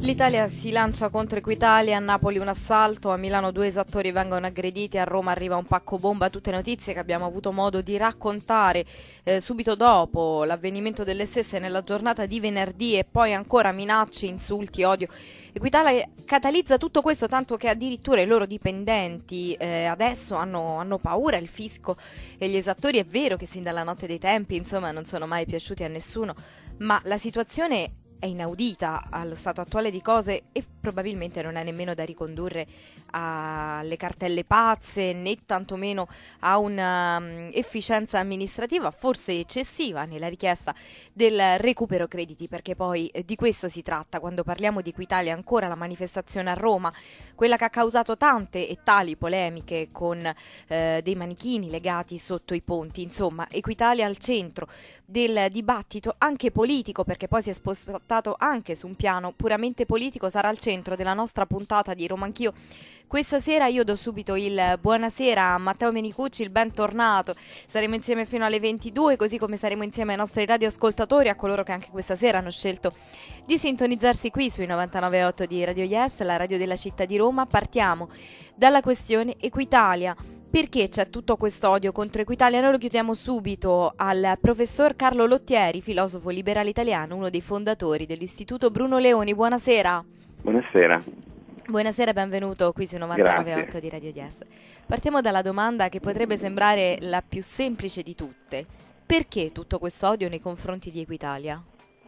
L'Italia si lancia contro Equitalia, a Napoli un assalto, a Milano 2 esattori vengono aggrediti, a Roma arriva un pacco bomba, tutte notizie che abbiamo avuto modo di raccontare subito dopo l'avvenimento delle stesse nella giornata di venerdì e poi ancora minacce, insulti, odio. Equitalia catalizza tutto questo tanto che addirittura i loro dipendenti adesso hanno paura, il fisco e gli esattori è vero che sin dalla notte dei tempi insomma non sono mai piaciuti a nessuno, ma la situazione è inaudita allo stato attuale di cose e probabilmente non è nemmeno da ricondurre alle cartelle pazze né tantomeno a una efficienza amministrativa forse eccessiva nella richiesta del recupero crediti, perché poi di questo si tratta quando parliamo di Equitalia. Ancora la manifestazione a Roma, quella che ha causato tante e tali polemiche con dei manichini legati sotto i ponti, insomma Equitalia al centro del dibattito anche politico, perché poi si è spostato anche su un piano puramente politico, sarà al centro della nostra puntata di Roma Anch'io. Questa sera io do subito il buonasera a Matteo Menicucci, il bentornato. Saremo insieme fino alle 22, così come saremo insieme ai nostri radioascoltatori, a coloro che anche questa sera hanno scelto di sintonizzarsi qui sui 99.8 di Radio Yes, la radio della città di Roma. Partiamo dalla questione Equitalia. Perché c'è tutto questo odio contro Equitalia? Noi lo chiediamo subito al professor Carlo Lottieri, filosofo liberale italiano, uno dei fondatori dell'Istituto Bruno Leoni. Buonasera. Buonasera. Buonasera, benvenuto qui su 99.8 di Radio Yes. Partiamo dalla domanda che potrebbe sembrare la più semplice di tutte. Perché tutto questo odio nei confronti di Equitalia?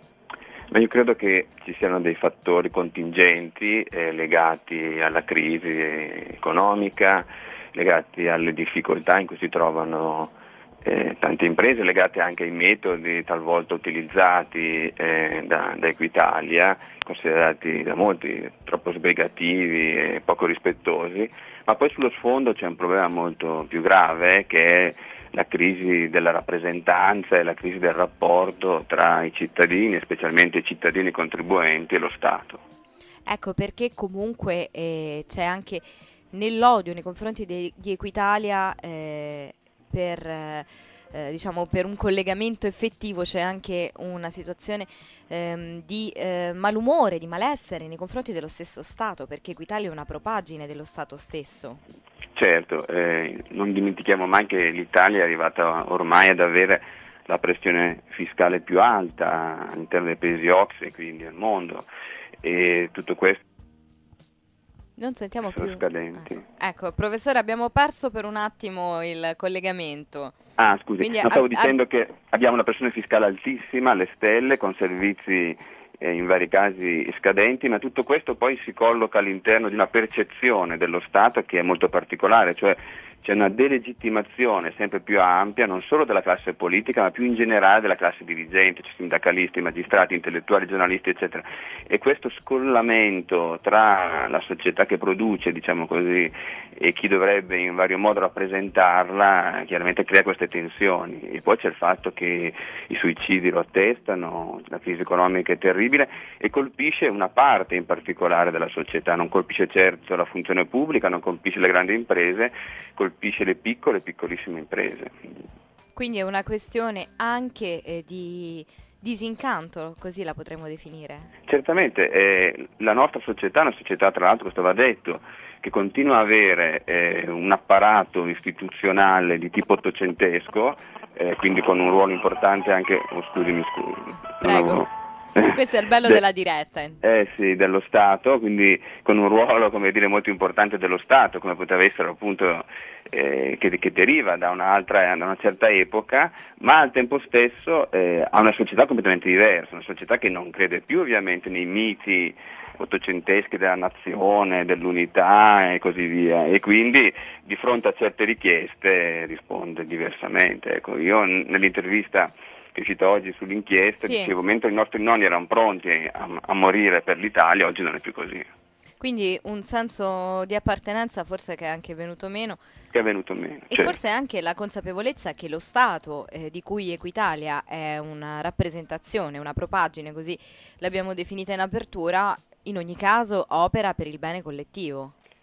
Ma io credo che ci siano dei fattori contingenti legati alla crisi economica, legati alle difficoltà in cui si trovano tante imprese, legate anche ai metodi talvolta utilizzati da Equitalia, considerati da molti troppo sbrigativi e poco rispettosi, ma poi sullo sfondo c'è un problema molto più grave che è la crisi della rappresentanza e la crisi del rapporto tra i cittadini, specialmente i cittadini contribuenti e lo Stato. Ecco perché comunque c'è anche nell'odio nei confronti di Equitalia per un collegamento effettivo c'è anche una situazione di malumore, di malessere nei confronti dello stesso Stato, perché Equitalia è una propaggine dello Stato stesso. Certo, non dimentichiamo mai che l'Italia è arrivata ormai ad avere la pressione fiscale più alta all'interno dei paesi OCSE, quindi al mondo, e tutto questo non sentiamo sono più scadenti. Ecco, professore, abbiamo perso per un attimo il collegamento. Scusi, Quindi stavo dicendo che abbiamo una pressione fiscale altissima, alle stelle, con servizi in vari casi scadenti, ma tutto questo poi si colloca all'interno di una percezione dello Stato che è molto particolare, cioè c'è una delegittimazione sempre più ampia non solo della classe politica ma più in generale della classe dirigente, cioè sindacalisti, magistrati, intellettuali, giornalisti eccetera, e questo scollamento tra la società che produce, diciamo così, e chi dovrebbe in vario modo rappresentarla chiaramente crea queste tensioni. E poi c'è il fatto che i suicidi lo attestano, la crisi economica è terribile e colpisce una parte in particolare della società, non colpisce certo la funzione pubblica, non colpisce le grandi imprese, colpisce le piccole e piccolissime imprese. Quindi è una questione anche di disincanto, così la potremmo definire. Certamente, la nostra società è una società, tra l'altro questo va detto, che continua a avere un apparato istituzionale di tipo ottocentesco, quindi con un ruolo importante anche, scusi. Prego. Questo è il bello della diretta. Sì, dello Stato, quindi con un ruolo, come dire, molto importante dello Stato, come poteva essere appunto che deriva da una certa epoca, ma al tempo stesso ha una società completamente diversa, una società che non crede più ovviamente nei miti ottocenteschi della nazione, dell'unità e così via, e quindi di fronte a certe richieste risponde diversamente. Ecco, io nell'intervista che è uscita oggi sull'inchiesta, dicevo, mentre i nostri nonni erano pronti a morire per l'Italia, oggi non è più così. Quindi un senso di appartenenza forse che è anche venuto meno. Che è venuto meno. E certo, forse anche la consapevolezza che lo Stato, di cui Equitalia è una rappresentazione, una propaggine, così l'abbiamo definita in apertura, in ogni caso opera per il bene collettivo.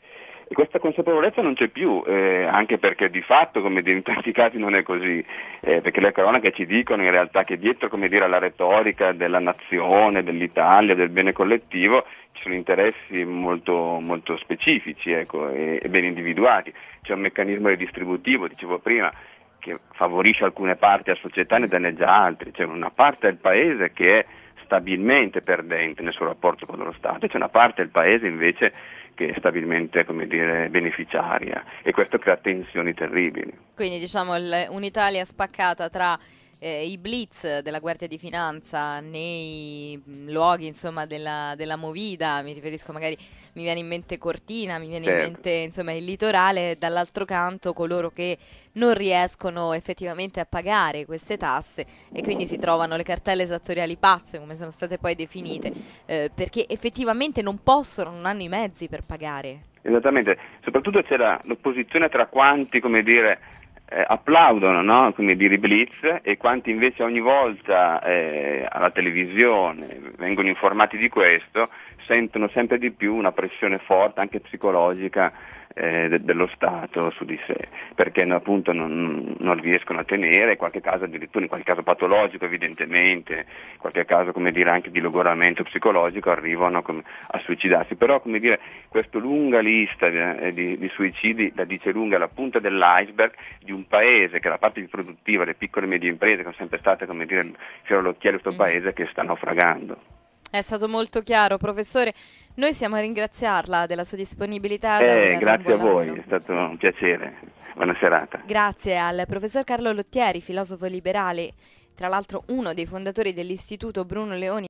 E questa consapevolezza non c'è più, anche perché di fatto, come dire, in tanti casi non è così, perché le cronache ci dicono in realtà che dietro, come dire, alla retorica della nazione, dell'Italia, del bene collettivo, ci sono interessi molto, molto specifici, ecco, e ben individuati. C'è un meccanismo redistributivo, dicevo prima, che favorisce alcune parti della società e ne danneggia altre. C'è una parte del paese che è stabilmente perdente nel suo rapporto con lo Stato e c'è una parte del paese invece che è stabilmente, come dire, beneficiaria, e questo crea tensioni terribili. Quindi diciamo un'Italia spaccata tra i blitz della Guardia di Finanza nei luoghi, insomma, della Movida, mi riferisco, magari mi viene in mente Cortina, mi viene in mente, insomma, il litorale, e dall'altro canto coloro che non riescono effettivamente a pagare queste tasse e quindi si trovano le cartelle esattoriali pazze, come sono state poi definite, perché effettivamente non possono, non hanno i mezzi per pagare. Esattamente, soprattutto c'era l'opposizione tra quanti, come dire, applaudono, no? Come dire, i blitz, e quanti invece ogni volta alla televisione vengono informati di questo, sentono sempre di più una pressione forte, anche psicologica, dello Stato su di sé, perché appunto non riescono a tenere, in qualche caso addirittura, in qualche caso patologico evidentemente, in qualche caso, come dire, anche di logoramento psicologico, arrivano a suicidarsi. Però, come dire, questa lunga lista di suicidi la dice lunga, la punta dell'iceberg di un paese che la parte più produttiva, le piccole e medie imprese, che sono sempre state, come dire, il fiore all'occhiello di questo paese, che sta naufragando. È stato molto chiaro, professore. Noi siamo a ringraziarla della sua disponibilità. Grazie a voi, è stato un piacere. Buona serata. Grazie al professor Carlo Lottieri, filosofo liberale, tra l'altro uno dei fondatori dell'Istituto Bruno Leoni.